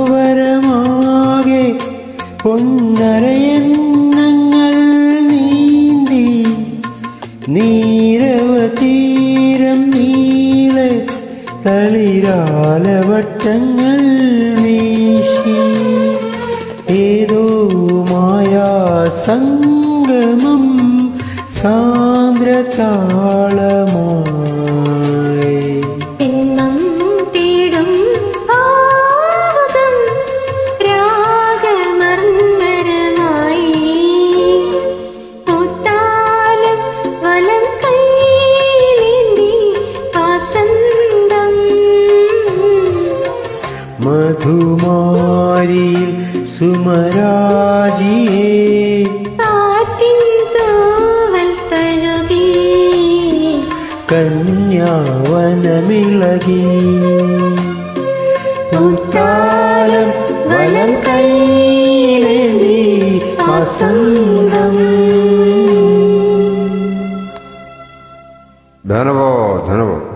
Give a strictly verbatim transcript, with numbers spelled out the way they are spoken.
താഴ്വരമാകെ പൊന്നരയന്നങ്ങൾ നീന്തി നീരവതീരം നീളെ തളിരാലവട്ടങ്ങൾ വീശി ഏതോ മായാസംഗമം സാന്ദ്രതാളമായി എന്നും തേടും ആവതം രാഗമർമ്മരമായി പൂത്താലം വലം കൈയിലേന്തി വസന്തം മധുമാരിയിൽ സുമരാജിയേ കന്യാവനമിളകി പൂത്താലം വലം കൈയിലേന്തി വസന്തം. धन्यवाद धन्यवाद.